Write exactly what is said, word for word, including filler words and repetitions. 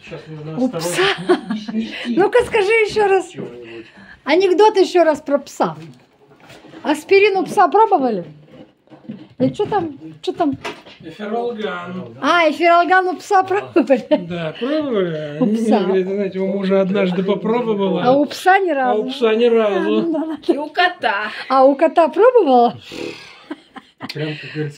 Сейчас нужно У пса. Ну-ка скажи еще раз. Анекдот еще раз про пса. Аспирин у пса пробовали? И что там? Что там? Эфиралган. А, эфиралган у пса пробовали? Да, пробовали. У пса. Говорит, знаете, у мужа однажды попробовала. А у пса ни разу. А у пса ни разу. И у кота. А у кота пробовала? Прям, как говорится,